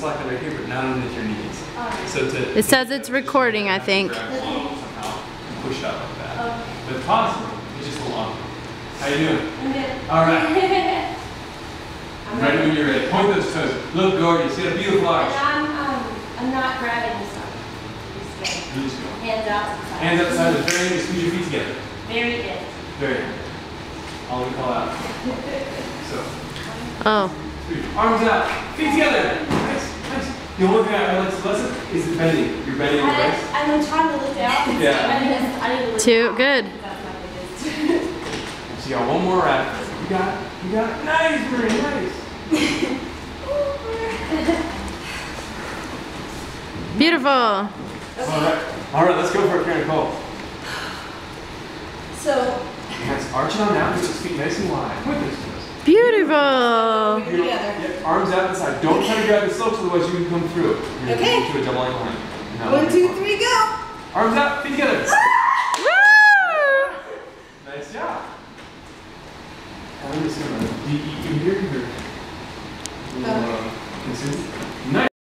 slack right here, but not underneath your knees. So It says it's recording, I think. Somehow and push out like that. But it's possible. It's just a little awkward. How you doing? I'm good. All right. Ready when you're ready. Point those toes. Look gorgeous. You got a beautiful arch. And I'm not grabbing this up. You just go. Hands out. Hands up to the side. Very good. Squeeze your feet together. Very good. Very good. All we call out. So. Oh. Arms out. Feet together. Nice. Nice. The only thing I like to lesson is the bending. You're bending your legs. I'm trying to look down. Yeah. I need to look Two. down. Good. That's my biggest. So you got one more rep. You got it. You got it. Nice, Marie. Nice. Beautiful. Okay. All right. Let's go for it, Karen Cole. So. Nice. Arch it on down. Get those feet nice and wide. Point those toes. Beautiful. We're together. Yep, arms out the side. Don't try to grab the slopes, otherwise you can come through. You're Okay. Into a double line line. No. 1, 2, 3, go. Arms out. Feet together. Woo! Nice job. I'm just gonna DE here. Nice.